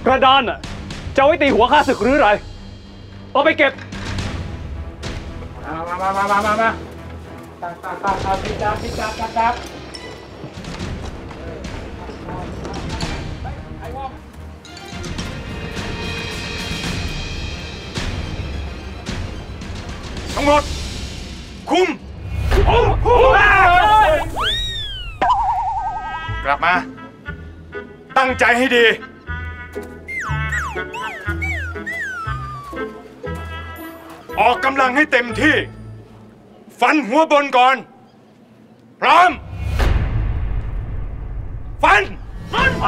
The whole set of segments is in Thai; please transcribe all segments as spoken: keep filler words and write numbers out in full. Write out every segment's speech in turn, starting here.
กระดานน่ะจะไว้ตีหัวข้าศึกหรือไรเอาไปเก็บมามามามามามาตาตาตาตาพิจารพิจารจับจับไอ้วอกทั้งหมดคุมกลับมาตั้งใจให้ดีออกกำลังให้เต็มที่ฟันหัวบนก่อนพร้อมฟันฟัน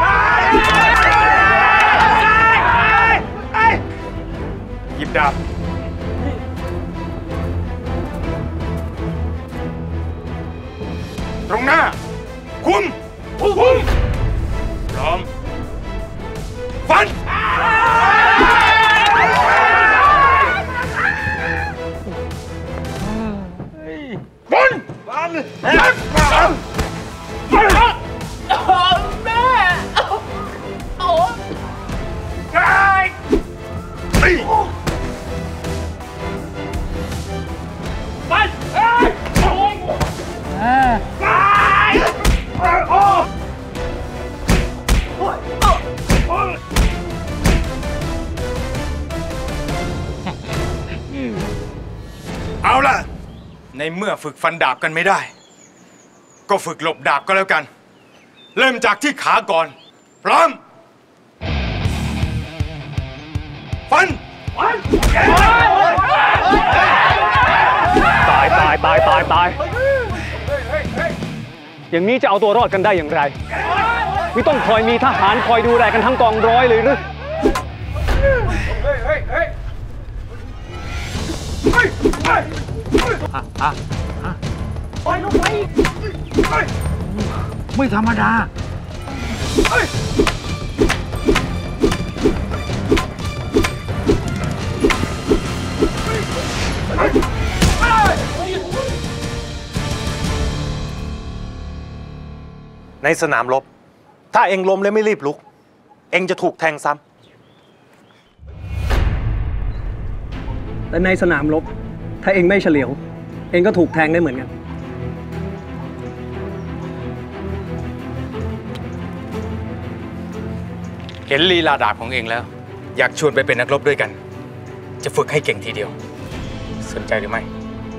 หยิบดาบตรงหน้าคุมคุมพร้อมฟันฟันฟันฟันแม่โอ้ยฟันเอ้ยโอ้ยตายโอ้เอาล่ะในเมื่อฝึกฟันดาบกันไม่ได้ก็ฝึกหลบดาบก็แล้วกันเริ่มจากที่ขาก่อนพร้อมฟันตายตายตายตายตายอย่างนี้จะเอาตัวรอดกันได้อย่างไรไม่ต้องคอยมีทหารคอยดูแลกันทั้งกองร้อยเลยหรือไม่ธรรมดาในสนามรบถ้าเองล้มแล้วไม่รีบลุกเองจะถูกแทงซ้ำแต่ในสนามรบถ้าเองไม่เฉลียวเองก็ถูกแทงได้เหมือนกันเห็นลีลาดาบของเองแล้วอยากชวนไปเป็นนักรบด้วยกันจะฝึกให้เก่งทีเดียวสนใจหรือไม่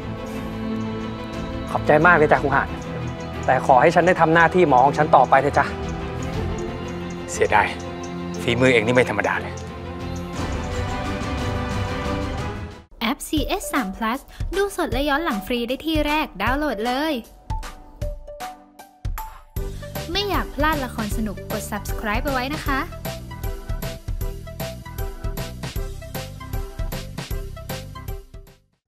ขอบใจมากเลยจ้ะครูหาดแต่ขอให้ฉันได้ทำหน้าที่หมอของฉันต่อไปเถอะจ้ะเสียดายฝีมือเองนี่ไม่ธรรมดาเลยแอป ซี เอส สาม พลัส ดูสดและย้อนหลังฟรีได้ที่แรกดาวน์โหลดเลยไม่อยากพลาดละครสนุกกด ซับสไครบ์ ไปไว้นะคะ